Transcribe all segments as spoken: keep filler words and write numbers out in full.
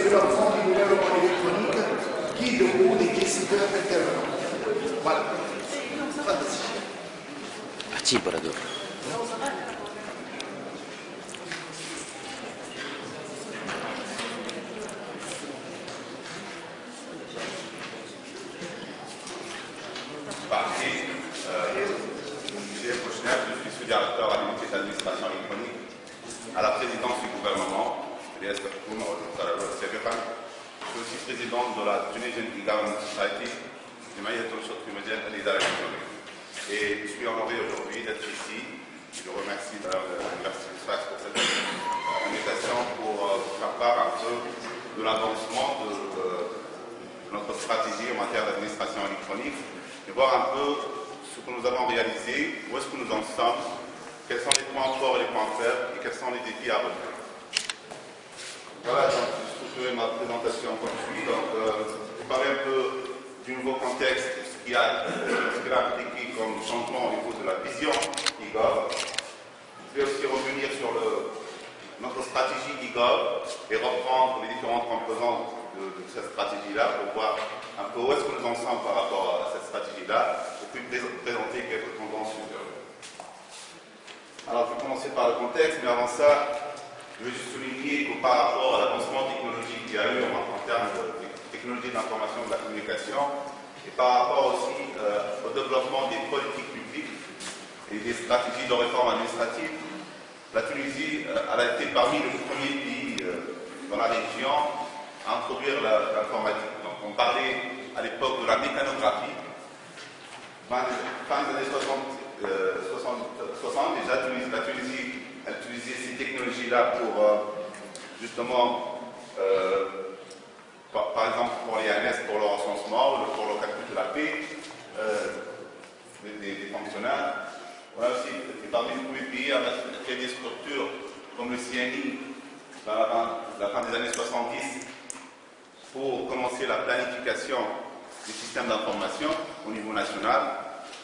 développement du gouvernement électronique qui déroule des décideurs intervenants. Voilà. عجيب برادور. Directeur à l'unité d'administration électronique, à la présidence du gouvernement, je suis aussi président de la Tunisian e-Government Society, et je suis honoré aujourd'hui d'être ici. Je remercie l'Université de Sfax pour cette invitation pour faire part un peu de l'avancement de, de notre stratégie en matière d'administration électronique et voir un peu ce que nous avons réalisé, où est-ce que nous en sommes, quels sont les points forts et les points faibles, et quels sont les défis à relever. Voilà, donc je structurer ma présentation comme suit. Donc, euh, je vais parler un peu du nouveau contexte, ce qui a, euh, ce qui a impliqué comme changement au niveau de la vision e-Gov. Je vais aussi revenir sur le, notre stratégie e-Gov et reprendre les différentes composantes de, de cette stratégie-là pour voir un peu où est-ce que nous en sommes par rapport à cette stratégie-là, et puis présenter quelques tendances supérieures. Alors, je vais commencer par le contexte, mais avant ça, je vais juste souligner que par rapport à l'avancement technologique qu'il y a eu en, en termes de technologie de l'information et de la communication, et par rapport aussi euh, au développement des politiques publiques et des stratégies de réforme administrative, la Tunisie euh, elle a été parmi les premiers pays euh, dans la région à introduire l'informatique. Donc, on parlait à l'époque de la mécanographie, fin des années soixante. Euh, soixante, soixante déjà, Tunisie, la Tunisie a utilisé ces technologies-là pour euh, justement, euh, par, par exemple pour les A N S, pour le recensement, pour le calcul de la paix euh, des, des fonctionnaires. On a aussi été parmi les premiers pays à créer des structures comme le C N I dans la, la fin des années soixante-dix pour commencer la planification des systèmes d'information au niveau national.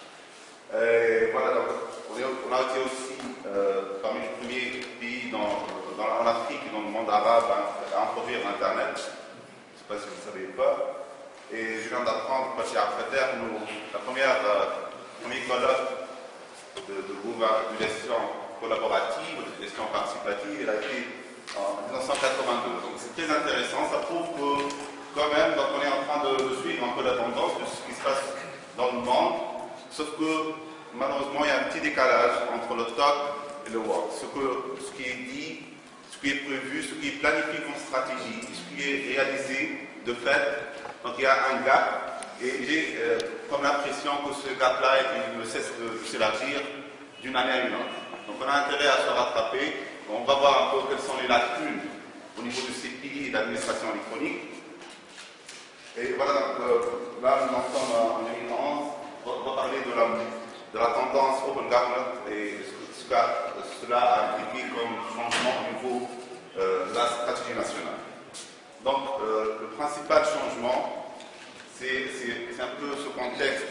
Et voilà, donc, on, est, on a été aussi euh, parmi les premiers pays dans, dans, en Afrique et dans le monde arabe à, à introduire l'Internet. Je ne sais pas si vous ne savez pas. Et je viens d'apprendre, parce qu'à Fater, nous, la première, euh, premier colloque de, de, de gestion collaborative, de gestion participative, elle a été en mille neuf cent quatre-vingt-deux. Donc c'est très intéressant, ça prouve que quand même, donc, on est en train de, de suivre un peu la tendance de ce qui se passe dans le monde. Sauf que, malheureusement, il y a un petit décalage entre le talk et le work. Ce, que, ce qui est dit, ce qui est prévu, ce qui est planifié comme stratégie, ce qui est réalisé de fait. Donc, il y a un gap. Et j'ai euh, comme l'impression que ce gap-là ne cesse de, de s'élargir d'une année à une autre. Donc, on a intérêt à se rattraper. On va voir un peu quelles sont les lacunes au niveau de ces piliers d'administration électronique. Et voilà, donc, euh, là, nous en sommes en deux mille onze. On va parler de la, de la tendance Open Government et ce que cela a impliqué comme changement au niveau euh, de la stratégie nationale. Donc, euh, le principal changement, c'est un peu ce contexte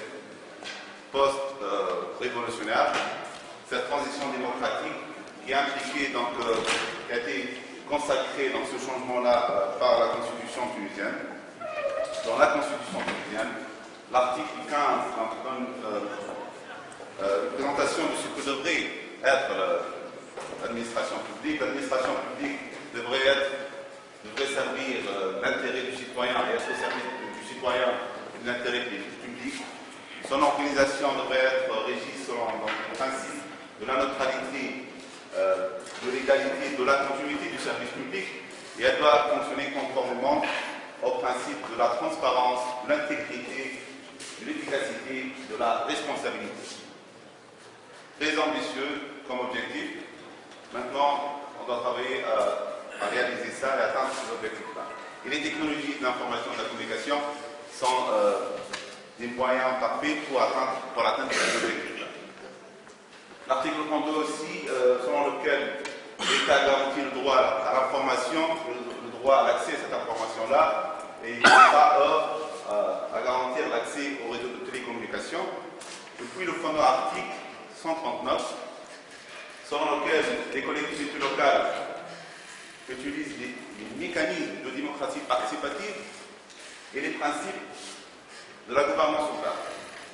post-révolutionnaire, euh, cette transition démocratique qui a impliqué, donc, euh, qui a été consacrée dans ce changement-là euh, par la Constitution tunisienne. Dans la Constitution tunisienne, l'article quinze donne euh, euh, une présentation de ce que devrait être l'administration publique. L'administration publique devrait, être, devrait servir euh, l'intérêt du citoyen et être au service du citoyen et de l'intérêt public. Son organisation devrait être régie selon donc, le principe de la neutralité, euh, de l'égalité, de la continuité du service public, et elle doit fonctionner conformément au principe de la transparence, de l'intégrité, de l'efficacité, de la responsabilité. Très ambitieux comme objectif. Maintenant, on doit travailler à, à réaliser ça et atteindre ces objectifs-là. Et les technologies de l'information et de la communication sont euh, des moyens parfaits pour atteindre pour l'atteinte de ces objectifs-là. L'article trente-deux aussi, euh, selon lequel l'État garantit le droit à l'information, le, le droit à l'accès à cette information-là, et il pas offre à garantir l'accès au réseau de télécommunications. Et puis le fameux article cent trente-neuf, selon lequel les collectivités locales utilise les, les mécanismes de démocratie participative et les principes de la gouvernance ouverte.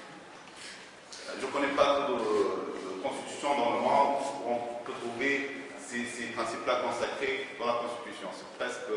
Je ne connais pas de, de constitution dans le monde où on peut trouver ces, ces principes-là consacrés dans la Constitution. C'est presque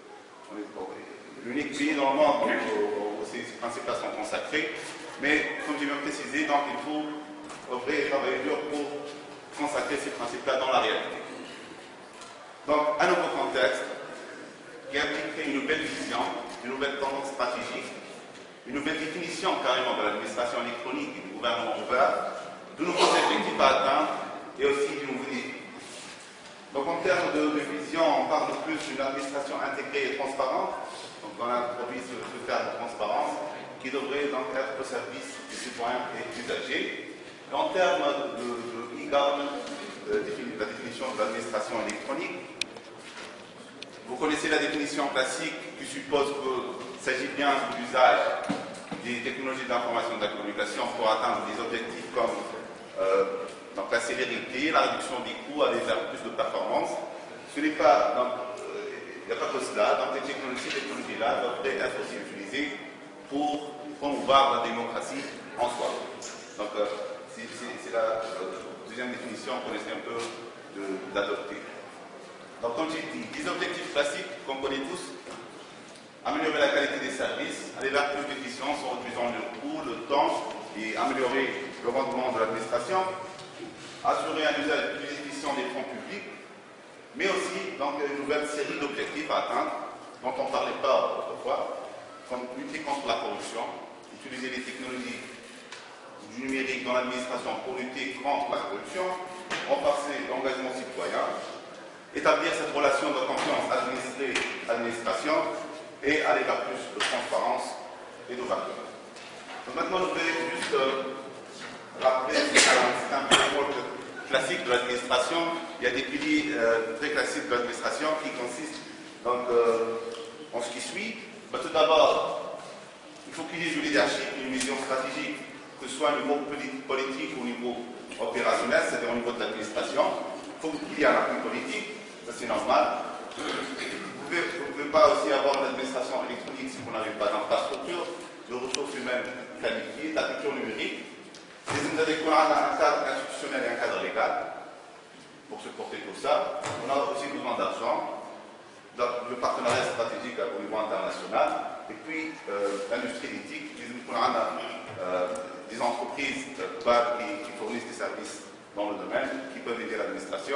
l'unique pays dans le monde où, où ces, ces principes-là sont consacrés. Mais, comme je viens de préciser, donc, il faut œuvrer et travailler dur pour consacrer ces principes-là dans la réalité. Donc, un nouveau contexte qui impliquerait une nouvelle vision, une nouvelle tendance stratégique, une nouvelle définition carrément de l'administration électronique et du gouvernement ouvert, de nouveaux objectifs à atteindre et aussi du nouveau défi. Donc en termes de, de vision, on parle plus d'une administration intégrée et transparente. Donc on a introduit ce, ce terme de transparence qui devrait donc être au service des citoyens et des usagers. Et en termes de, de, de e-government, de, de la définition de l'administration électronique, vous connaissez la définition classique qui suppose qu'il s'agit bien de l'usage des technologies d'information et de la communication pour atteindre des objectifs comme euh, donc la célérité, la réduction des coûts, aller vers plus de performance. Ce n'est pas, donc, euh, il n'y a pas que cela. Donc les technologies, ces technologies-là devraient être aussi utilisées pour promouvoir la démocratie en soi. Donc euh, c'est la euh, deuxième définition qu'on essaie un peu d'adopter. Donc comme j'ai dit, des objectifs classiques qu'on connaît tous: améliorer la qualité des services, aller vers plus d'efficience en réduisant le coût, le temps et améliorer le rendement de l'administration, assurer un usage plus efficient des fonds publics, mais aussi donc, une nouvelle série d'objectifs à atteindre dont on ne parlait pas autrefois, comme lutter contre la corruption, utiliser les technologies du numérique dans l'administration pour lutter contre la corruption, renforcer l'engagement citoyen, établir cette relation de confiance administré-administration et aller vers plus de transparence et d'ouverture. Donc maintenant, je vais juste euh, rappeler, c'est un peu le rôle classique de l'administration. Il y a des piliers euh, très classiques de l'administration qui consistent donc, euh, en ce qui suit. Mais tout d'abord, il faut qu'il y ait du leadership, une vision stratégique, que ce soit au niveau politique ou au niveau opérationnel, c'est-à-dire au niveau de l'administration. Il faut qu'il y ait un appui politique, ça c'est normal. Vous ne pouvez pas aussi avoir l'administration électronique si vous n'avez pas d'infrastructure, de ressources humaines qualifiées, de la culture numérique. Et vous avez un cadre institutionnel et un cadre légal pour supporter tout ça. On a aussi besoin d'argent, le partenariat stratégique au niveau international, et puis euh, l'industrie éthique. On a euh, des entreprises euh, qui, qui fournissent des services dans le domaine, qui peuvent aider l'administration.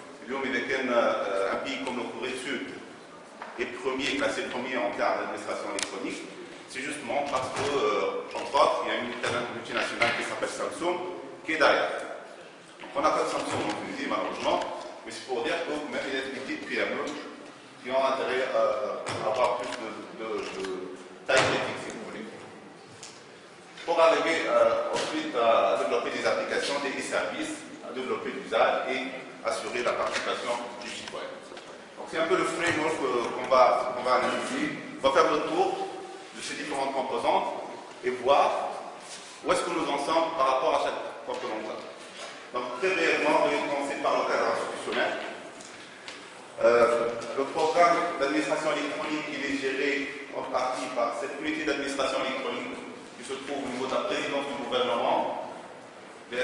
Euh, un pays comme le Corée du Sud est premier, classé premier en termes d'administration électronique, c'est justement parce que, euh, entre autres, il y a une multinationale qui s'appelle Samsung qui est derrière. Donc, on n'a pas de Samsung en Tunisie, malheureusement, mais c'est pour dire que même il y a des petites P M E qui ont intérêt à, à avoir plus de, de, de taille critique, si vous voulez. Pour arriver euh, ensuite à développer des applications, des services, à développer l'usage et assurer la participation du citoyen. Donc c'est un peu le framework qu'on va, qu'on va analyser. On va faire le tour de ces différentes composantes et voir où est-ce que nous en sommes par rapport à chaque composante. Donc très brièvement, on va commencer par le cadre institutionnel. Euh, le programme d'administration électronique, il est géré en partie par cette unité d'administration électronique qui se trouve au niveau de la présidence du gouvernement, qui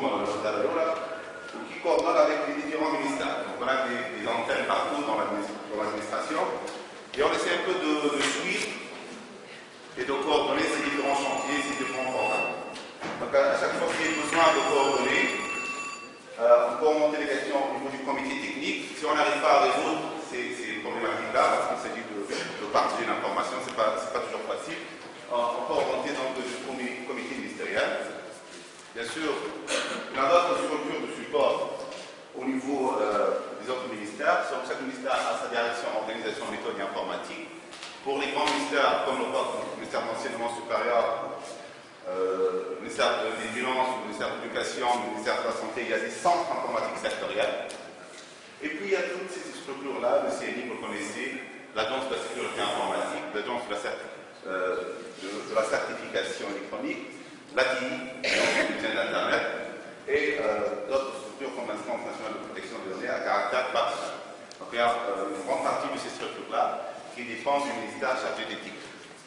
coordonne avec les différents ministères. Donc on a des, des antennes partout dans l'administration et on essaie un peu de, de suivre et de coordonner ces différents chantiers, ces différents programmes. Donc à, à chaque fois qu'il y a besoin de coordonner, euh, on peut remonter les questions au niveau du comité technique. Si on n'arrive pas à résoudre ces, ces problématiques-là, parce qu'il s'agit de, de partager l'information, ce n'est pas, pas toujours facile, euh, on peut remonter donc du comité, comité ministériel. Bien sûr, il y a d'autres structures de support au niveau euh, des autres ministères. Donc, chaque ministère a sa direction, organisation, méthode et informatique. Pour les grands ministères, comme le ministère de l'enseignement supérieur, euh, le ministère des Finances, le ministère de l'Éducation, le ministère de la Santé, il y a des centres informatiques sectoriels. Et puis, il y a toutes ces structures-là, le C N I, vous le connaissez, l'Agence de la sécurité informatique, l'Agence de, euh, de, de la certification électronique, l'A T I, l'Union d'Internet, et euh, d'autres structures comme l'Instance nationale de protection des données à caractère particulier. Donc il y a euh, une grande partie de ces structures-là qui dépendent du ministère chargé d'éthique.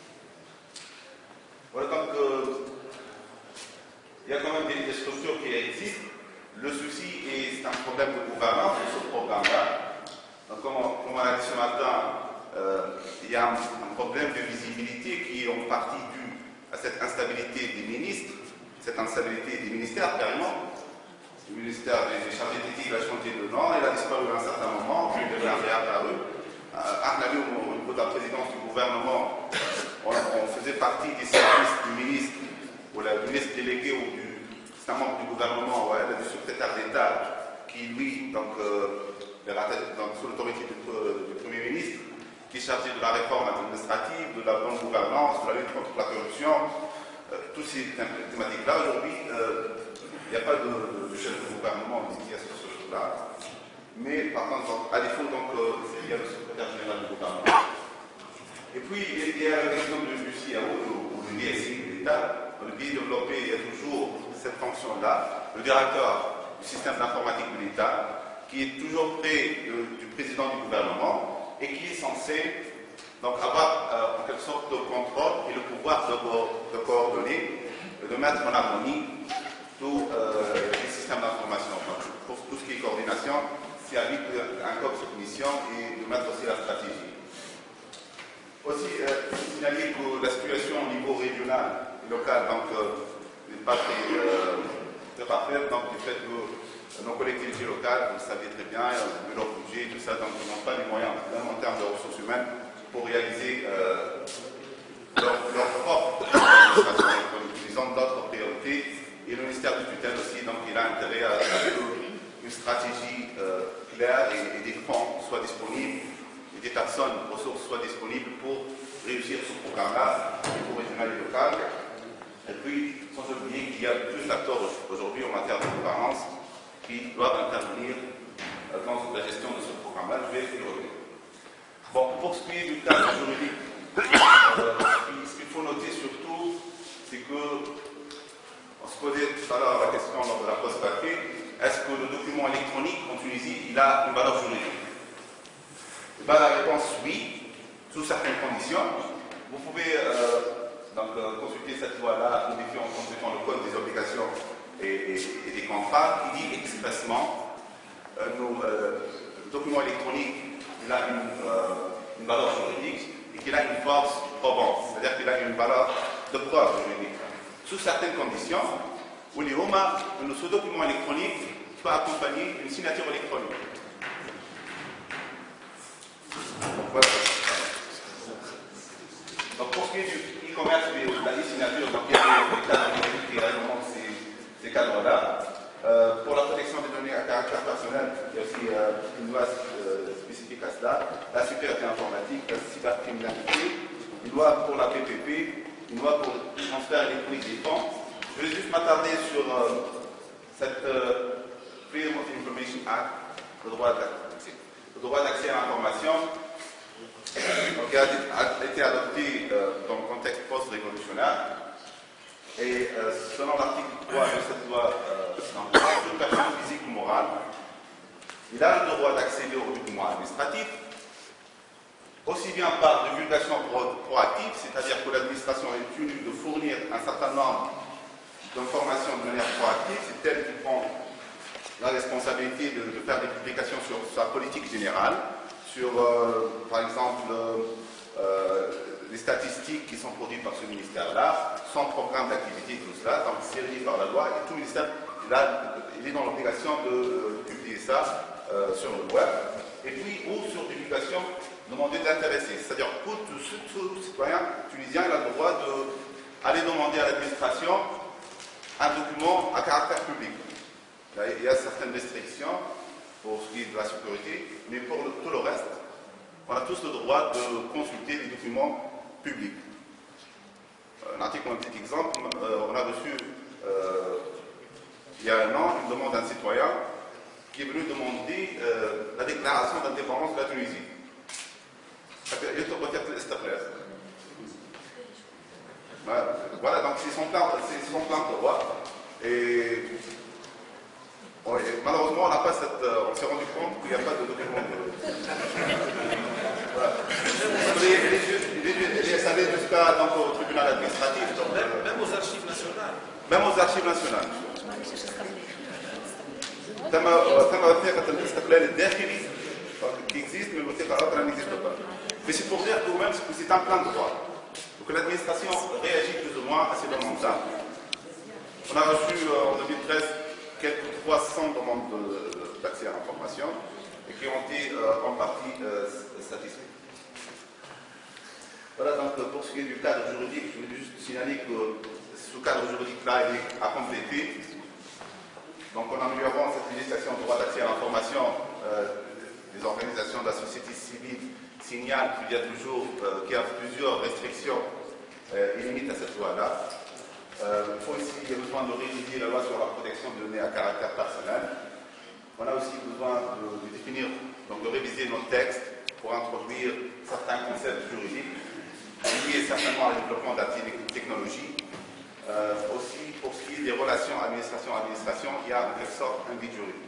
Voilà, donc euh, il y a quand même des, des structures qui existent. Le souci est c'est un problème de gouvernance de ce programme-là. Donc comme on, comme on a dit ce matin, euh, il y a un, un problème de visibilité qui est en partie dû à cette instabilité des ministres, cette instabilité des ministères carrément. Le ministère des chargés d'éthique a changé de nom, il a disparu à un certain moment, puis il devait réapparu. Euh, au niveau de la présidence du gouvernement, on, on faisait partie des services du ministre, ou le ministre délégué ou du c'est un membre du gouvernement, ouais, du secrétaire d'État, qui lui, donc, euh, donc sous l'autorité du, du Premier ministre, qui est chargé de la réforme administrative, de la bonne gouvernance, de la lutte contre la corruption, euh, toutes ces thématiques-là. Aujourd'hui, euh, il n'y a pas de, de, de chef de gouvernement qui est sur ce chose-là. Mais par contre, donc, à défaut, donc, euh, il y a le secrétaire général du gouvernement. Et puis, il y a l'exemple du C I A O, ou du D S I de l'État. Dans le pays développé, il y a toujours cette fonction-là, le directeur du système d'informatique de l'État, qui est toujours près de, du président du gouvernement et qui est censé donc, avoir euh, en quelque sorte le contrôle et le pouvoir de, de coordonner, de mettre en harmonie tous euh, les systèmes d'information. Pour tout ce qui est coordination, c'est à lui un corps de mission et de mettre aussi la stratégie. Aussi, euh, signaler que la situation au niveau régional et local donc, euh, n'est pas très, euh, très parfaite, donc du fait que euh, nos collectivités locales, vous le savez très bien, euh, leur budget, tout ça, donc ils n'ont pas les moyens, même en termes de ressources humaines, pour réaliser euh, leur, leur propre administration. Ils ont d'autres priorités, et le ministère du tutelle aussi, donc il a intérêt à, à ce qu'une stratégie euh, claire et, et des fonds soient disponibles, des personnes, ressources soient disponibles pour réussir ce programme-là, au niveau régional et local. Et puis, sans oublier qu'il y a plus d'acteurs aujourd'hui en matière de gouvernance qui doivent intervenir dans la gestion de ce programme-là. Je vais y revenir. Bon, pour ce qui est du cadre juridique, euh, ce qu'il faut noter surtout, c'est que, on se posait tout à l'heure la question lors de la pause papier, est-ce que le document électronique en Tunisie, il a une valeur juridique? Ben, la réponse oui, sous certaines conditions. Vous pouvez euh, donc, euh, consulter cette loi-là, modifiée en consultant le code des obligations et, et, et des contrats, qui dit expressement euh, nos, euh, le document électronique il a une, euh, une valeur juridique et qu'il a une force probante, c'est-à-dire qu'il a une valeur de preuve juridique. Sous certaines conditions, où les Roma, ce document électronique peut accompagner une signature électronique. Voilà. Donc pour ce qui est du e-commerce et de la e-signature, donc il y a des cadres juridiques qui réglementent ces, ces cadres-là. Euh, pour la protection des données à caractère personnel, il y a aussi euh, une loi euh, spécifique à cela, la sécurité informatique, la cybercriminalité, une loi pour la P P P, une loi pour le transfert électronique des fonds. Je vais juste m'attarder sur euh, cette euh, Freedom of Information Act, le droit d'accès. Le droit d'accès à l'information, donc, il a été adopté euh, dans le contexte post-révolutionnaire. Et euh, selon l'article trois de cette loi, euh, toute personne physique ou morale, il a le droit d'accéder aux documents administratifs, aussi bien par divulgation pro proactive, c'est-à-dire que l'administration est tenue de fournir un certain nombre d'informations de manière proactive, c'est elle qui prend la responsabilité de, de faire des publications sur sa politique générale, sur, euh, par exemple, euh, les statistiques qui sont produites par ce ministère-là, son programme d'activité, tout cela, donc servi par la loi, et tout ministère, là, il est dans l'obligation de, de publier ça euh, sur le web, et puis, ou sur divulgation demandée d'intéressés, c'est-à-dire que tout, tout, tout citoyen tunisien il a le droit d'aller demander à l'administration un document à caractère public. Il y a certaines restrictions pour ce qui est de la sécurité, mais pour le, tout le reste, on a tous le droit de consulter les documents publics. Un article, un petit exemple, euh, on a reçu euh, il y a un an une demande d'un citoyen qui est venu demander euh, la déclaration d'indépendance de la Tunisie. Voilà, donc c'est son plan, c'est son plan de droit. Et Bon, malheureusement, on n'a pas cette, euh, on s'est rendu compte qu'il n'y a pas de document. Voilà. Il est allé jusqu'à au tribunal administratif. Donc, même, même aux archives nationales. Même aux archives nationales. تم تم وثيقة الاستقلال الداخلي qui existe, mais الوثيقة الأخرى n'existe pas. Mais c'est pour dire que même que c'est un plein droit. Donc l'administration réagit plus ou moins à ces demandes-là. On a reçu euh, en deux mille treize quelques trois cents demandes d'accès à l'information et qui ont été euh, en partie euh, satisfaites. Voilà, donc pour ce qui est du cadre juridique, je voulais juste signaler que ce cadre juridique-là est à compléter. Donc en améliorant cette législation de droit d'accès à l'information, euh, les organisations de la société civile signalent qu'il y a toujours euh, qu'il y a plusieurs restrictions euh, et limites à cette loi-là. Euh, il faut aussi, il y a besoin de réviser la loi sur la protection de données à caractère personnel. On a aussi besoin de, de définir, donc de réviser nos textes pour introduire certains concepts juridiques liés certainement au développement de la technologie. Euh, aussi, pour ce qui est des relations administration-administration, il y a en quelque sorte un vide juridique.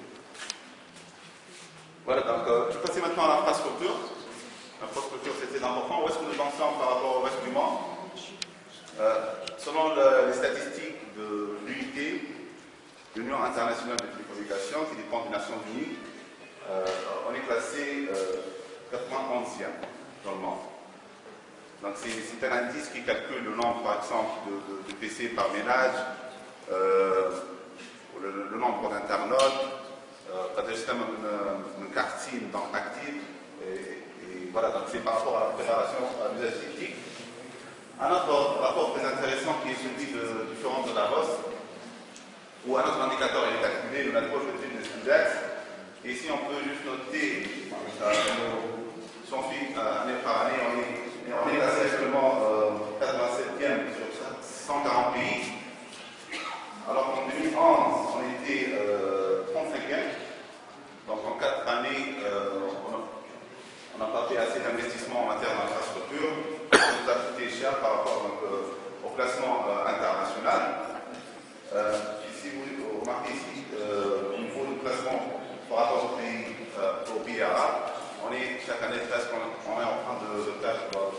Voilà, donc euh, je vais passer maintenant à l'infrastructure. L'infrastructure, c'est très important. Où est-ce que nous en sommes par rapport au reste du monde? euh, Selon le, les statistiques de l'U I T, l'Union internationale de télécommunications, qui dépend des Nations Unies, euh, on est classé euh, quatre-vingt-onzième dans le monde. Donc c'est un indice qui calcule le nombre, par exemple, de, de, de P C par ménage, euh, le, le nombre d'internautes, euh, justement une, une carte SIM donc active, et, et voilà, donc c'est par rapport à la préparation à l'usage critique. Un autre rapport très intéressant qui est celui de, du forum de Davos, où un autre indicateur est calculé, le approche de type de Studex, et ici on peut juste noter, euh, si on suit euh, année par année, on est On est passé actuellement euh, quatre-vingt-septième sur cent quarante pays, alors qu'en deux mille onze, on était euh, trente-cinquième. Donc en quatre années, euh, on n'a pas fait assez d'investissement en matière d'infrastructure. Ça nous a coûté cher par rapport donc, euh, au classement euh, international. Euh, si vous remarquez ici, euh, au niveau du classement par rapport au pays, euh, au pays arabe, on est chaque année presque, on est en train de, de faire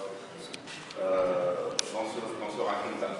euh, dans ce, dans ce ranking-là.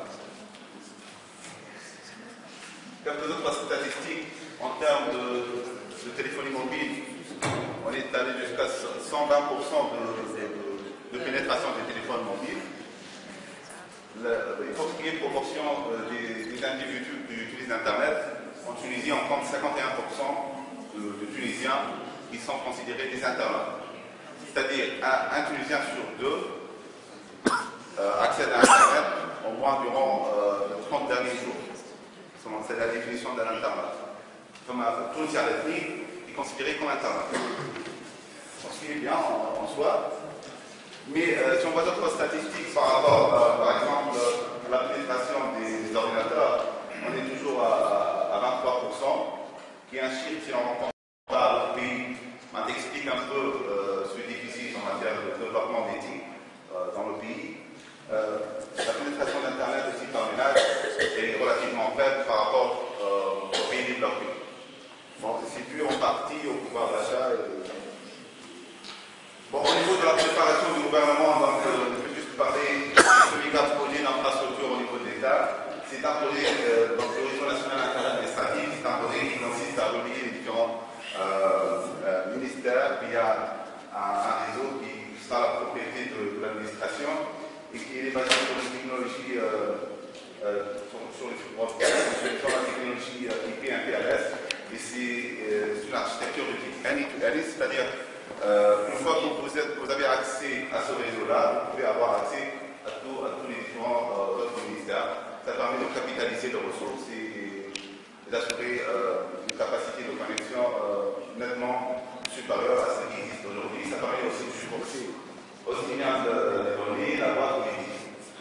Quelques autres statistiques en termes de, de téléphonie mobile, on est allé jusqu'à cent vingt pour cent de, de, de pénétration des téléphones mobiles. Le, il faut qu'il y ait une proportion des, des individus qui utilisent Internet. En Tunisie, on compte cinquante et un pour cent de, de Tunisiens qui sont considérés des internautes. C'est-à-dire un, un Tunisien sur deux euh, accède à Internet au moins durant euh, les trente derniers jours. C'est la définition de l'Internet. Comme un Tunisien ethnique est considéré comme Internet. Ce qui est bien en, en soi. Mais euh, si on voit d'autres statistiques par rapport, euh, par exemple, à la pénétration des, des ordinateurs, on est toujours à, à vingt-trois pour cent, qui est un chiffre, si on rencontre pas au pays, on explique un peu euh, ce déficit en matière de développement d'éthique euh, dans le pays. Euh, la pénétration d'Internet aussi par ménage est relativement faible par rapport euh, aux pays développés. Bon, c'est dû en partie au pouvoir d'achat. Et... Bon, au niveau de la préparation du gouvernement, donc, euh, je vais juste parler de ce méga projet d'infrastructure au niveau de l'État. C'est un projet, euh, donc le réseau national interadministratif, c'est un projet qui consiste à relier les différents euh, euh, ministères via un, un réseau qui sera la propriété de, de l'administration et qui est basé sur une technologie euh, euh, sur, sur, les, sur, sur la technologie euh, I P un P L S, et c'est euh, une architecture de type any-to-any, c'est-à-dire euh, une fois que vous, êtes, vous avez accès à ce réseau-là, vous pouvez avoir accès à, tout, à tous les différents euh, autres ministères. Ça permet de capitaliser les ressources et, et d'assurer euh, une capacité de connexion euh, nettement supérieure à ce qui existe aujourd'hui. Ça permet aussi de supporter aussi bien de données, la voie que les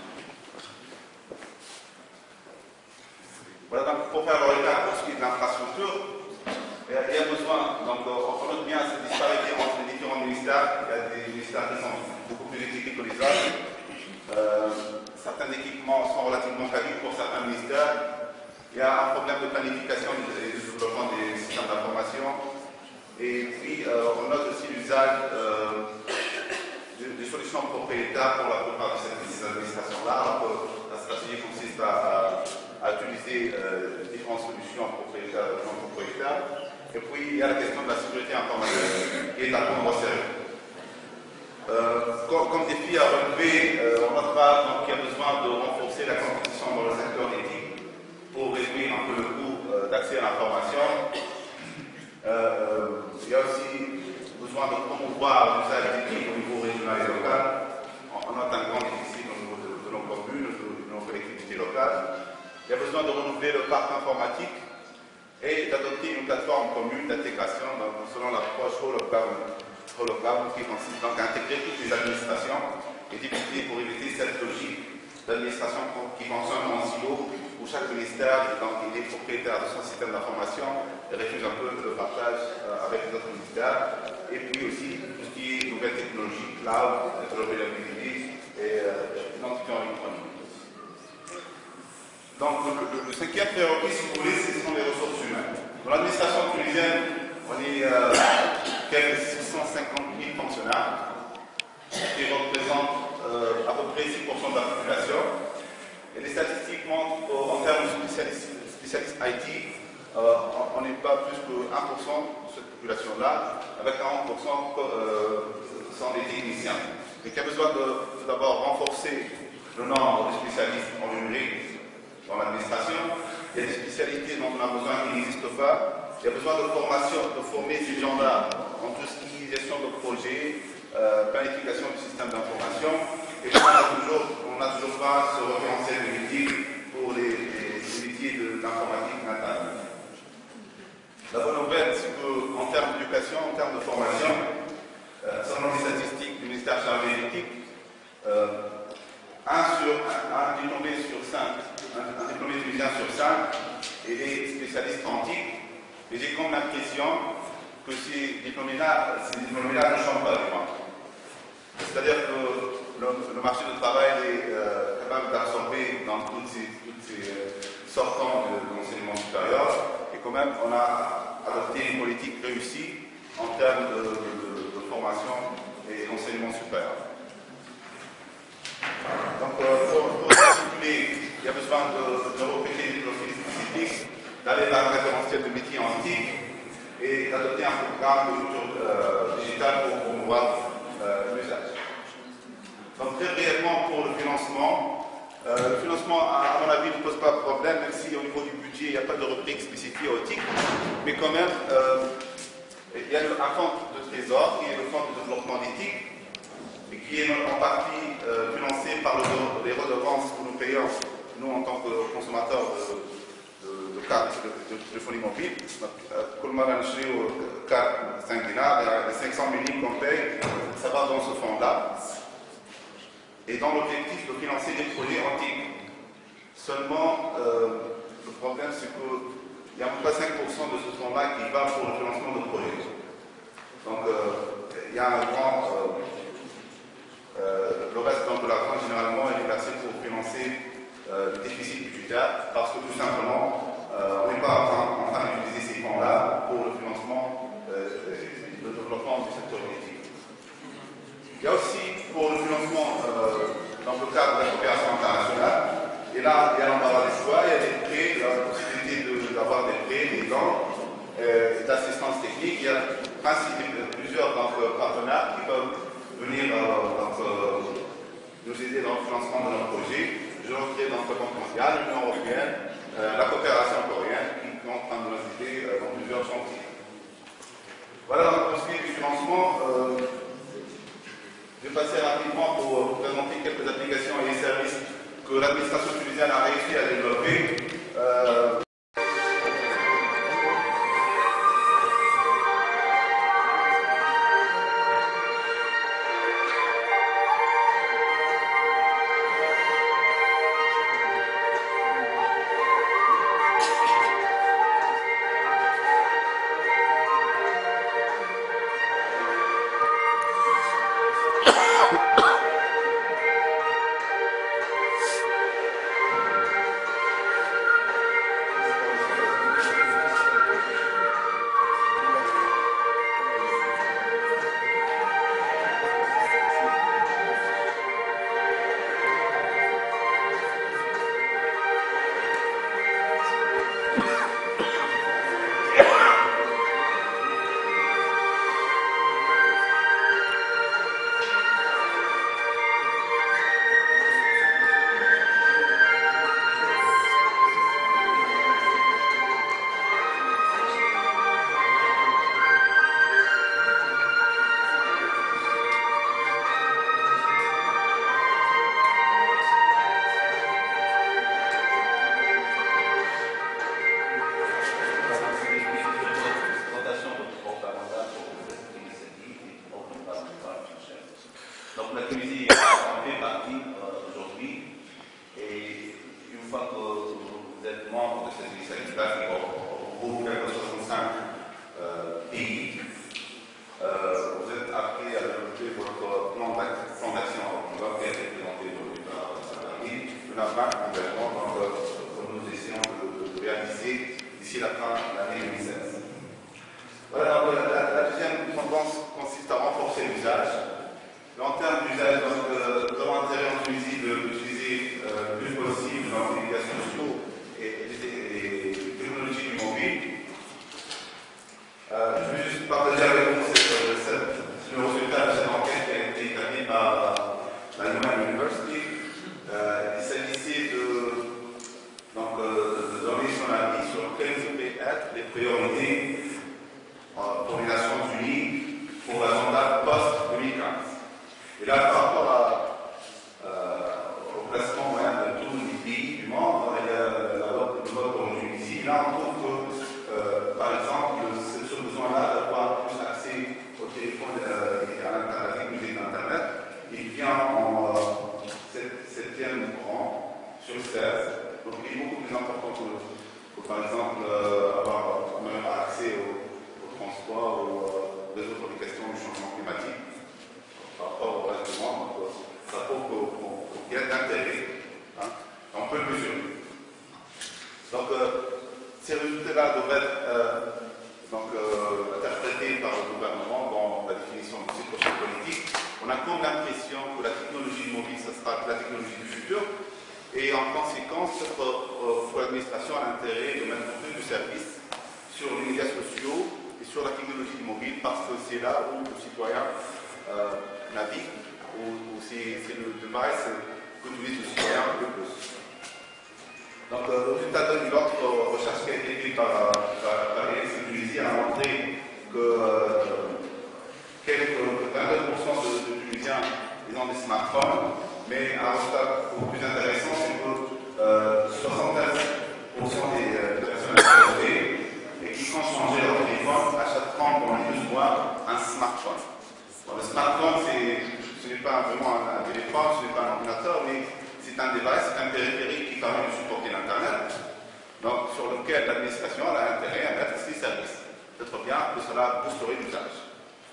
Voilà, donc pour faire le regard pour ce qui est de l'infrastructure, il y a besoin, donc on note bien cette disparité entre les différents ministères. Il y a des ministères qui sont beaucoup plus équipés que les autres. Euh, certains équipements sont relativement qualifiés pour certains ministères. Il y a un problème de planification et propriétaires pour la plupart de ces administrations-là. Alors la stratégie consiste à, à, à utiliser euh, différentes solutions propriétaires et non propriétaires. Et puis il y a la question de la sécurité informatique qui est à prendre au sérieux. Euh, comme, comme défi à relever, euh, on notera qu'il y a besoin de renforcer la compétition dans le secteur éthique pour réduire un peu le coût euh, d'accès à l'information. Euh, il y a aussi besoin de promouvoir l'usage d'éthique au niveau régional et local. On note un grand déficit au niveau de, de nos communes, de, de nos collectivités locales. Il y a besoin de renouveler le parc informatique et d'adopter une plateforme commune d'intégration selon l'approche whole of government, whole of government qui consiste donc à intégrer toutes les administrations et d'éviter pour éviter cette logique d'administration qui fonctionne en silo où chaque ministère donc, il est propriétaire de son système d'information et refuse un peu le partage euh, avec les autres ministères. Et puis aussi tout ce qui est nouvelles technologies, cloud, interopérabilité et euh, identifiant électronique. Donc le, le, le cinquième prérequis, si vous voulez, ce sont les ressources humaines. Dans l'administration tunisienne, on est euh, quelques six cent cinquante mille fonctionnaires qui représentent euh, à peu près six pour cent de la population. Et les statistiques montrent euh, en termes de spécialistes, spécialistes I T, euh, on n'est pas plus que un pour cent de cette population-là, avec quarante pour cent euh, sont des techniciens. Donc il y a besoin de, de d'abord renforcer le nombre de spécialistes en numérique dans l'administration. Il y a des spécialités dont on a besoin qui n'existent pas. Il y a besoin de formation, de former ces gens-là en tout ce qui est gestion de projet, euh, planification du système d'information. Et puis on a toujours, on a toujours pas ce référentiel politique pour les, les, les métiers de l'informatique interne. La bonne nouvelle, c'est qu'en termes d'éducation, en termes de formation, euh, selon les statistiques du ministère chargé de l'éthique, euh, un, sur, un, un diplômé sur cinq, un, un diplômé tunisien sur cinq, et les spécialistes antiques. Et j'ai comme l'impression que ces diplômés-là, ces diplômés-là ne changent pas vraiment. C'est-à-dire que le, le marché du travail est euh, capable d'absorber dans toutes ces, toutes ces euh, sortants de, de l'enseignement supérieur. Et quand même, on a adopté une politique réussie en termes de, de, de formation et d'enseignement supérieur. Donc, euh, pour, pour stipuler, il y a besoin de, de repérer des profils spécifiques, d'aller dans le référentiel de métiers antiques et d'adopter un programme de culture euh, digitale pour promouvoir euh, l'usage. Donc, très brièvement pour le financement, euh, le financement, à, à mon avis, ne pose pas de problème, même si au niveau du budget, il n'y a pas de rubrique spécifiée au T I C, mais quand même, euh, il y a un fonds de trésor qui est le fonds de développement d'éthique et qui est en partie euh, financé par le, les redevances que nous payons, nous en tant que consommateurs de, de, de cartes de, de, de téléphonie mobile. Comme on a acheté aux cartes cinq dinars, les cinq cents millions qu'on paye, ça va dans ce fonds-là. Et dans l'objectif de financer des projets antiques. Seulement, euh, le problème, c'est qu'il n'y a même pas cinq pour cent de ce fonds-là qui va pour le financement de projets. Donc, euh, il y a un grand... Euh, euh, le reste donc, de l'argent, généralement, est versé pour financer euh, le déficit budgétaire, parce que tout simplement, euh, on n'est pas en train, en train d'utiliser ces fonds-là pour le financement, euh, le développement du secteur éthique. Il y a aussi pour le financement euh, dans le cadre de la coopération internationale, et là il y a l'embarras des choix, il y a des prêts, il y a la possibilité d'avoir de, des prêts, des dons, euh, d'assistance technique. Il y a ainsi plusieurs donc, partenaires qui peuvent venir euh, donc, euh, nous aider dans le financement de nos projets. Je rentrais dans le Banque mondiale, l'Union européenne, euh, la coopération coréenne, qui sont en train de nous aider euh, dans plusieurs chantiers. Voilà, pour ce qui est du financement. Euh, Je vais passer rapidement pour vous présenter quelques applications et services que l'administration tunisienne a réussi à développer. Euh, vie euh, aujourd'hui. Et une fois que vous êtes membre de cette initiative-là, qui regroupe soixante-cinq euh, pays, euh, vous êtes appelé à développer votre plan d'action qui va être présenté aujourd'hui par Sabrina. Il y en a vingt engagements que nous essayons de, de réaliser d'ici la fin de l'année deux mille seize. Voilà, donc, la, la deuxième tendance consiste à renforcer l'usage. En termes d'usage, donc, euh, nous avons intérêt en Tunisie d'utiliser euh, le plus possible dans les médias sociaux et les technologies du mobile. Euh, je vais juste partager avec vous cette, cette, le résultat de cette enquête qui a été établie par la Newman University. Euh, il s'agissait de, donc, euh, de donner son avis sur quelles devaient être les priorités euh, pour les Nations Unies pour l'agenda post deux mille quinze. Et là, par rapport à, euh, au classement moyen de tous les pays du monde, il y a la vote pour le Tunisie. Là, on trouve que, euh, par exemple, ce, ce besoin-là d'avoir plus accès au téléphone euh, et à la technologie d'Internet, il vient en euh, septième rang sur seize. Donc, il est beaucoup plus important que, que par exemple, euh, avoir même accès au, au transport ou euh, des autres questions du changement climatique. Par rapport au reste du monde, donc, ça prouve qu'il y a d'intérêt, hein, on peut le mesurer. Donc, euh, ces résultats-là doivent être euh, donc, euh, interprétés par le gouvernement dans la définition de ces prochaines politiques. On a comme l'impression que la technologie mobile, ce sera la technologie du futur, et en conséquence, euh, pour l'administration, a l'intérêt de mettre plus de services sur les médias sociaux et sur la technologie mobile, parce que c'est là où le citoyen Euh, navigue, ou, ou c'est le device qu'utilise le citoyen le plus. Donc, euh, le résultat d'une autre recherche qui a été faite par, par, par l'I N S Tunisie a montré que euh, vingt-deux pour cent de, de Tunisiens ils ont des smartphones, mais un résultat beaucoup plus intéressant, c'est que euh, soixante-quinze pour cent des euh, personnes interrogées et qui ont changé leur téléphone achèteront pendant douze mois un smartphone. Bon, le smartphone, ce n'est pas vraiment un, un téléphone, ce n'est pas un ordinateur, mais c'est un device, c'est un périphérique qui permet de supporter l'Internet, donc sur lequel l'administration a intérêt à mettre ses services. Peut-être bien que cela boosterait l'usage.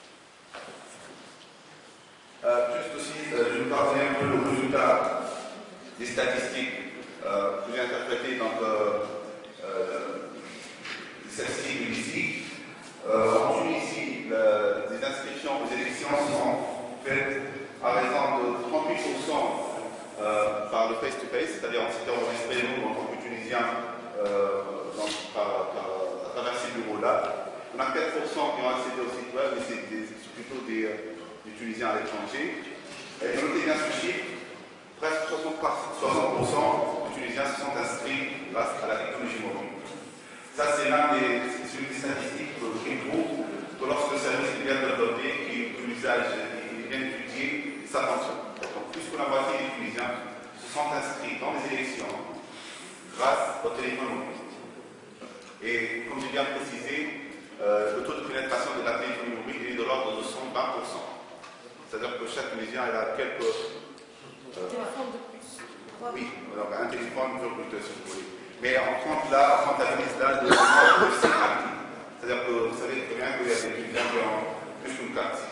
Euh, juste aussi, euh, je vais vous partager un peu le résultat des statistiques euh, que j'ai interprétées dans euh, euh, celle-ci ici. Euh, en Tunisie, le, les inscriptions aux élections sont faites à raison de trente-huit pour cent euh, par le face-to-face, c'est-à-dire on s'était enregistré nous en tant que Tunisiens euh, donc, par, par, à travers ces bureaux-là. On a quatre pour cent qui ont accédé au site web, mais c'est plutôt des, des Tunisiens à l'étranger. Et notez bien ce chiffre, presque soixante pour cent des Tunisiens se sont inscrits grâce à la technologie mobile. Ça, c'est l'un des, une des statistiques qui prouve que lorsque le service est bien développé, que l'usage est bien étudié, ça fonctionne. Donc, plus que la moitié des Tunisiens se sont inscrits dans les élections grâce au téléphone mobile. Et comme j'ai bien précisé, euh, le taux de pénétration de la téléphonie mobile est de l'ordre de cent vingt pour cent. C'est-à-dire que chaque Tunisien a quelques. Euh, téléphone de plus. Oui, donc un téléphone de plus, si vous voulez. Mais on compte là, on comptabilise là le nombre de SIM actifs. C'est-à-dire que vous savez très bien qu'il y a des étudiants qui ont plus qu'une carte.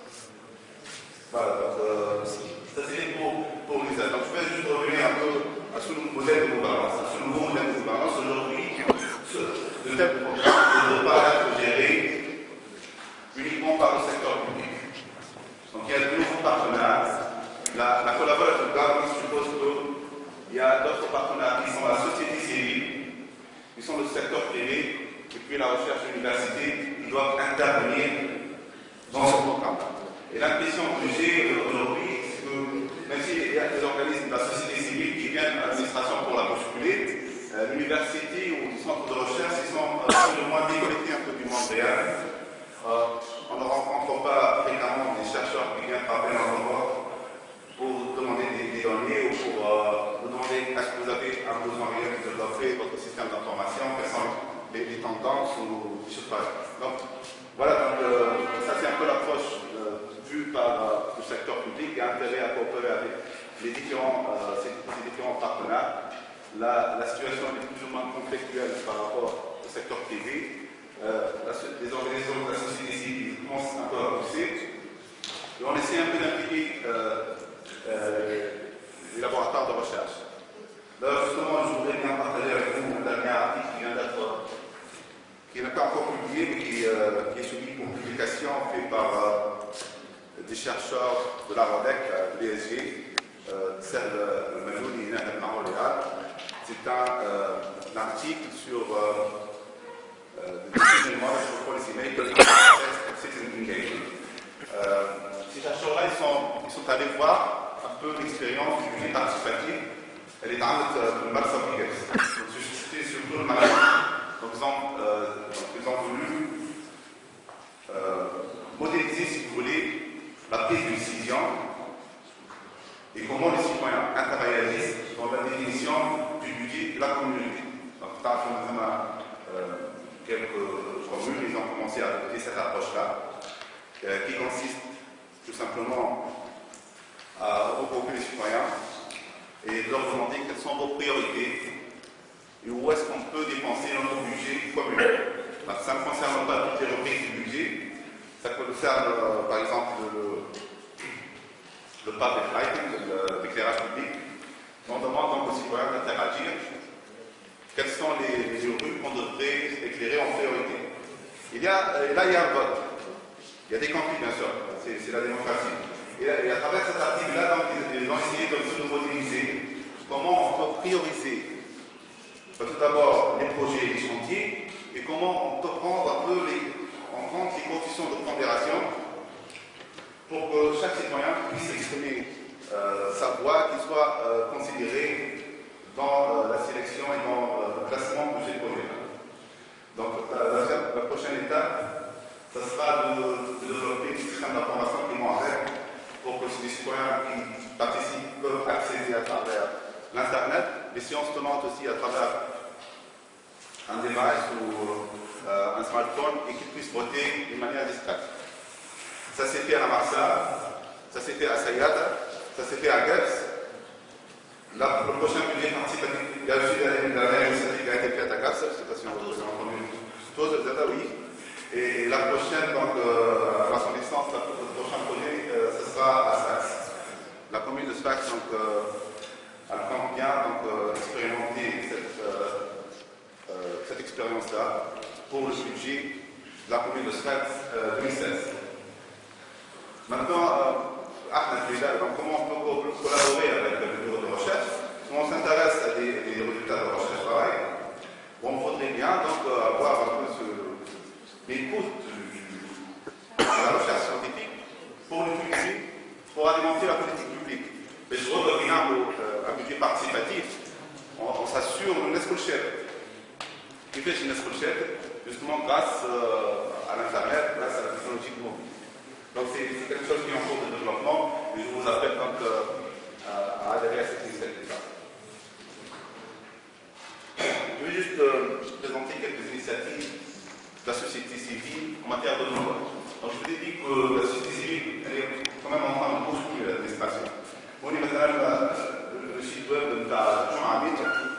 Voilà, donc euh, ça c'est pour, pour l'usage. Donc je vais juste revenir un peu à ce modèle de gouvernance. Ce nouveau modèle de gouvernance, aujourd'hui, de tel programme ne doit pas être géré uniquement par le secteur public. Donc il y a de nouveaux partenaires. La, la collaboration de gouvernance suppose que il y a d'autres partenaires qui sont la société civile, qui sont le secteur privé, et puis la recherche et l'université, qui doivent intervenir dans ce programme. Et l'impression que j'ai aujourd'hui, c'est que même s'il y a des organismes de la société civile qui viennent à l'administration pour la bousculer, euh, l'université ou les centres de recherche, ils sont euh, plus ou moins déconnectés un peu du monde réel. Euh, on ne rencontre pas fréquemment des chercheurs qui viennent frapper dans l'endroit pour demander des, des données ou pour euh, vous demander est-ce que vous avez un besoin réel de développer votre système d'information, quelles sont les, les tendances ou je sais pas. Donc voilà, donc, euh, ça c'est un peu l'approche euh, vue par euh, le secteur public et intérêt à coopérer avec les différents, euh, ces, ces différents partenaires. La, la situation est plus ou moins conflictuelle par rapport au secteur privé. Euh, la, les organisations de la société civile commencent un peu à pousser. Et on essaie un peu d'impliquer euh, euh, les laboratoires de recherche. Là, justement, je voudrais bien partager avec vous un dernier article qui vient d'être, qui n'est pas encore publié, mais qui, euh, qui est soumis pour publication, fait par euh, des chercheurs de la RODEC, de l'E S G, euh, celle de Manouni et Montréal. C'est un, euh, un article sur euh, euh, Decision Models for Policy Makers and Citizen Engagement. Euh, ces chercheurs-là, ils sont, ils sont allés voir un peu l'expérience du budget participatif. Elle est dans le Marsa Biggers. C'était sur tout le Maroc. Donc, ils ont, euh, donc, ils ont voulu euh, modéliser, si vous voulez, la prise de décision et comment les citoyens interagissent dans la définition du budget de la communauté. Donc, dans euh, quelques communes, ils ont commencé à adopter cette approche-là, euh, qui consiste tout simplement à regrouper les citoyens et de leur demander quelles sont vos priorités et où est-ce qu'on peut dépenser notre budget commun. Ça ne concerne pas toutes les rubriques du budget, ça concerne euh, par exemple le, le public lighting, l'éclairage public. On demande donc aux citoyens d'interagir. Quelles sont les, les rues qu'on devrait éclairer en priorité? Il y a, et là, il y a un vote. Il y a des conflits, bien sûr. C'est la démocratie. Et, et à travers cet article-là, ils, ils ont essayé de se modéliser comment on peut prioriser tout d'abord les projets et les chantiers et comment on peut prendre un peu les, en compte les conditions de pondération pour que chaque citoyen puisse exprimer euh, sa voix, qu'il soit euh, considéré dans euh, la sélection et dans euh, le classement de ces projets. Donc euh, la, la prochaine étape, ce sera de, de développer des systèmes d'information qui vont avec pour que les citoyens qui participent peuvent accéder à travers l'Internet, mais si on se demande aussi à travers un device ou euh, un smartphone et qu'ils puissent voter d'une manière discrète. Ça s'est fait à Marsa, ça s'est fait à Sayada, ça s'est fait à Gers. Là, le prochain budget participatif, il y a aussi la initiative qui a été faite à Gers, je ne sais pas si on vous a entendu. Tous, oui. Et la prochaine, donc, euh, à son licence, le prochain projet, euh, ce sera à Sfax. La commune de Sfax, donc, euh, elle compte bien donc, euh, expérimenter cette, euh, euh, cette expérience-là pour le budget de la commune de Sfax euh, deux mille seize. Maintenant, euh, donc, comment on peut collaborer avec le bureau de recherche? Si on s'intéresse à des, des résultats de recherche pareil, on voudrait bien donc, euh, avoir un peu ce, l'écoute de la recherche scientifique pour l'utiliser, pour alimenter la politique publique. Mais je reviens au euh, budget participatif, on, on s'assure une escolchette. Qui fait une escolchette, justement grâce euh, à l'Internet, grâce à la technologie mobile. Donc c'est quelque chose qui est en cours de développement, et je vous appelle donc euh, à, à adhérer à cette initiative-là. Je vais juste euh, présenter quelques initiatives de la société civile en matière de loi. Donc je vous ai dit que la société civile, elle est quand même en train de bousculer l'administration. On est maintenant le site web de la Chambre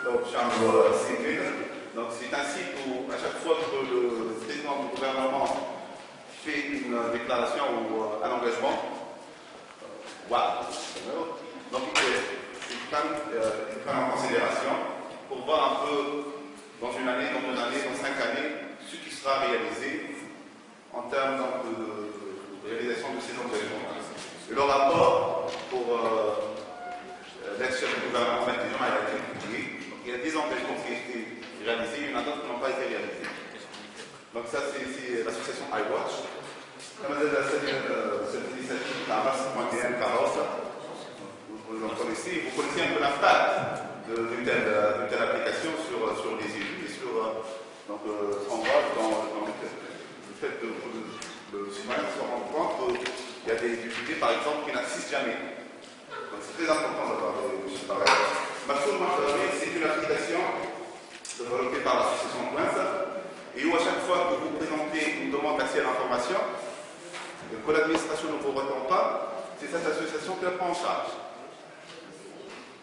donc c'est un site où à chaque fois que le président du gouvernement fait une déclaration ou un engagement, wow. Donc il prend en considération pour voir un peu dans une année, dans deux années, dans cinq années, ce qui sera réalisé en termes donc, de, de, de réalisation de ces engagements. Et le rapport pour euh, l'ex-chef du gouvernement, a été publié. Donc, il y a des engagements qui ont été réalisés, il y en a d'autres qui n'ont pas été réalisés. Donc ça, c'est l'association iWatch. Comme cette initiative, la masse moyenne Carossa, vous en connaissez, vous connaissez un peu l'impact d'une telle, telle application sur, sur les élus et sur donc, son rôle dans, dans le fait de le citoyen se rendre compte qu'il y a des députés, par exemple, qui n'assistent jamais. Donc c'est très important d'avoir des choses pareilles. Maxoul Marchavé, c'est une application développée par l'association Coinsa, et où à chaque fois que vous présentez une demande d'accès à l'information, que l'administration ne vous répond pas, c'est cette association qui la prend en charge.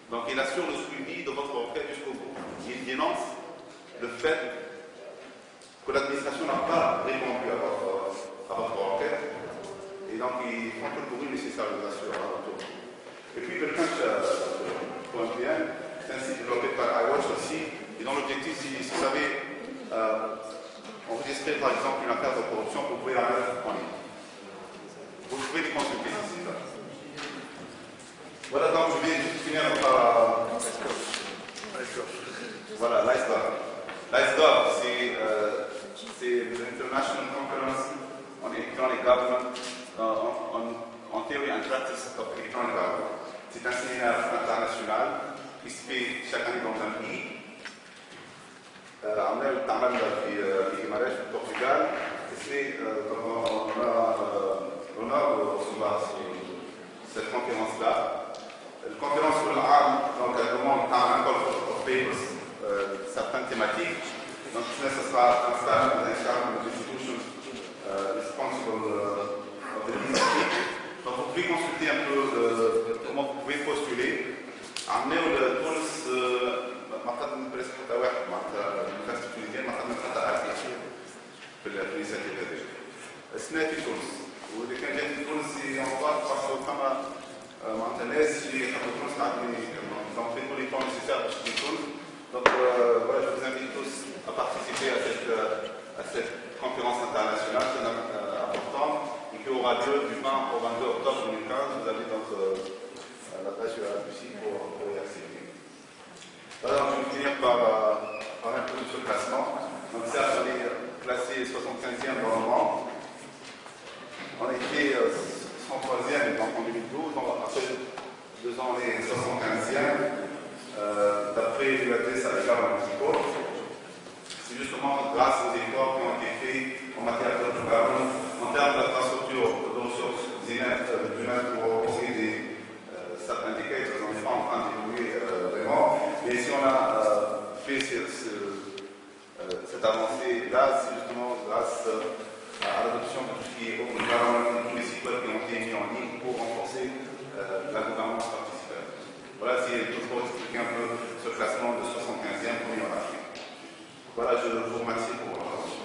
Donc il assure le suivi de votre enquête jusqu'au bout. Il dénonce le fait que l'administration n'a pas répondu à votre, à votre enquête, et donc ils font tout le bruit nécessaire, je vous assure, à votre tour. Et puis le punch point P M, c'est un site développé par iWatch aussi, et dont l'objectif, si, si vous savez euh, enregistrer par exemple une affaire de corruption, vous pouvez la mettre en ligne. Vous pouvez les consulter ici. Voilà, donc je vais juste finir par... Voilà, l'ICEDOC. L'ICEDOC, c'est euh, l'International Conference on Electronic Government, uh, on, on Theory and Practice of Electronic Government. C'est un séminaire international qui se fait chaque année dans un pays. عملنا تعمل في في مراكش في البرتغال c'est on a recevoir cette conférence là. La conférence sur l'âme, donc elle demande un call of papers, certaines thématiques. Donc ça sera un stage dans un cadre de l'institution responsible of the institute. Donc vous pouvez consulter un peu comment vous pouvez postuler. عملنا التونس ما قدم بريس حتى واحد معناتها المؤسسه التونسيه ما قدمت حتى عرفه في الانيسياتيف هذه. السنه في تونس واللي كان جاي في تونس ينضاف باسكو فما معناتها ناس اللي يحبوا تونس قاعدين دونك في كل temps nécessaire باش تجي تونس. Donc euh, voilà, je vous invite tous à participer à cette, euh, à cette conférence internationale très euh, importante et qui aura lieu du vingt au vingt-deux octobre deux mille quinze. Vous avez donc euh, la page sur la Russie pour, pour y accéder. Alors, je vais finir par, euh, par un peu de ce classement. Donc, ça, on est classé soixante-quinzième dans le monde. On a été euh, cent troisième donc, en deux mille douze. Donc, après deux ans, on est soixante-quinzième. Euh, D'après l'U A D, ça regarde un petit peu. C'est justement grâce aux efforts qui ont été faits en matière de governance, en termes d'infrastructure, de ressources humaines pour essayer des certains indicateurs, on n'est pas en train d'évoluer euh, vraiment, mais si on a euh, fait ce, ce, euh, cette avancée-là, c'est justement grâce euh, à l'adoption de tout ce qui est open government, tous les sites web qui ont été mis en ligne pour renforcer euh, la gouvernance participative. Voilà, c'est pour expliquer un peu ce classement de soixante-quinzième premier en Afrique. Voilà, je vous remercie pour votre attention.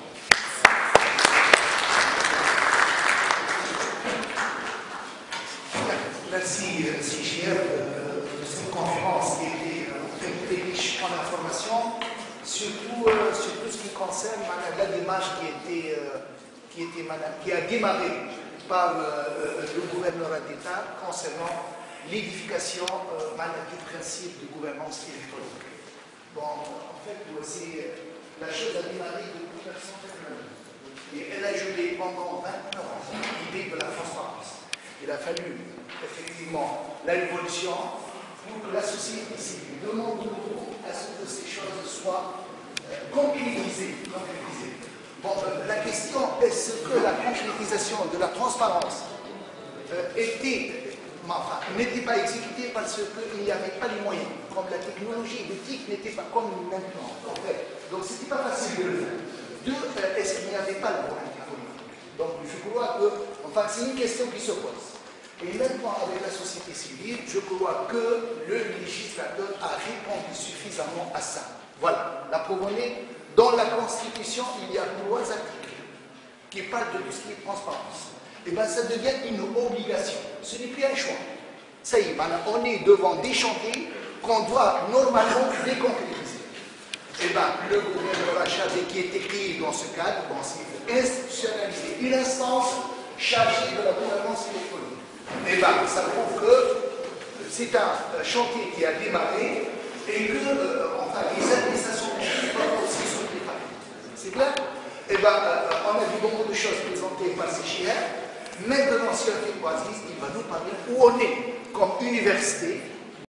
Merci, C G F, de cette conférence qui était très riche en informations, surtout euh, sur tout ce qui concerne la démarche qui, était, euh, qui, était, qui a démarré par euh, le gouverneur d'État concernant l'édification euh, du principe de gouvernance électronique. Bon, en fait, c'est la chose a démarré depuis mille neuf cent quatre-vingt-neuf et elle a joué pendant vingt-neuf ans l'idée de la transparence. Il a fallu effectivement la révolution pour que la société civile demande à ce que ces choses soient euh, concrétisées. concrétisées. Bon, euh, la question est-ce que la concrétisation de la transparence euh, était, enfin, n'était pas exécutée parce qu'il n'y avait pas les moyens, comme la technologie l'éthique n'était pas comme maintenant. En fait. Donc ce n'était pas facile de le faire. Deux, euh, est-ce qu'il n'y avait pas le moyen politique? Donc je crois que, enfin, c'est une question qui se pose. Et maintenant, avec la société civile, je crois que le législateur a répondu suffisamment à ça. Voilà, la preuve en est, dans la Constitution, il y a trois articles qui parlent de tout ce qui est transparence. Et bien, ça devient une obligation. Ce n'est plus un choix. Ça y est, on est devant des chantiers qu'on doit normalement les concrétiser. Et bien, le gouverneur Achadé qui est écrit dans ce cadre, bon, c'est institutionnaliser une instance chargée de la gouvernance électronique. Et bien, ça prouve que c'est un chantier qui a démarré et que euh, enfin, les administrations peuvent aussi sont préparées. C'est clair? Et bien, euh, on a vu beaucoup de choses présentées par C G R. Maintenant, si on fait Oasis, il va nous parler où on est comme université